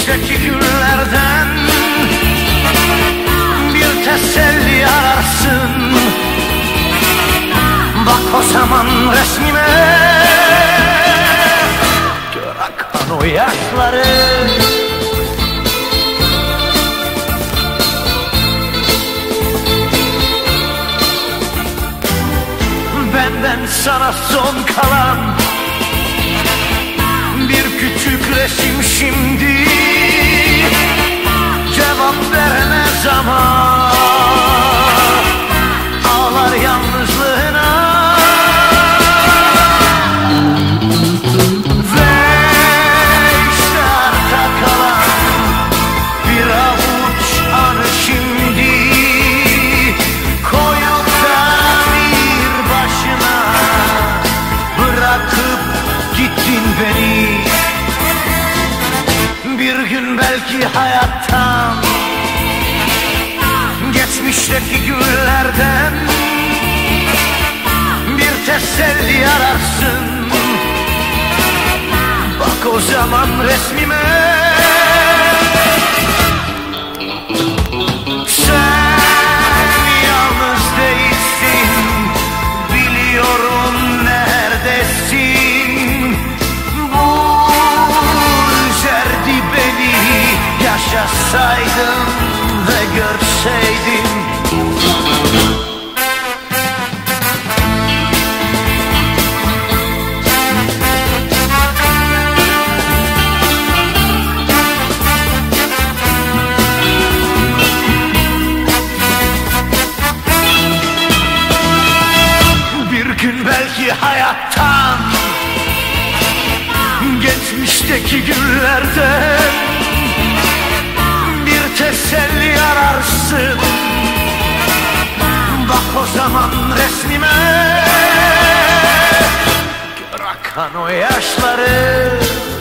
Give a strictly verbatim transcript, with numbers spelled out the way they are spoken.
Geçmişteki günlerden bir teselli ararsın. Bak o zaman resmime, gör akan o yaşları. Benden sana son kalan bir küçük resim şimdi. Cevap veremez ama ağlar yalnızlığına. Ve işte arta kalan bir avuç anı şimdi. Koyup da bir başına bırakıp gittin beni. Bir gün belki hayattan, geçmişteki günlerden bir teselli ararsın. Bak o zaman resmime, sen yalnız değilsin, biliyorum neredesin. Bu üzerdi beni, yaşasaydım ve görseydim. Bir gün belki hayattan, geçmişteki günlerden bir teselli ararsın. Bak o zaman resmime, gör akan o yaşları.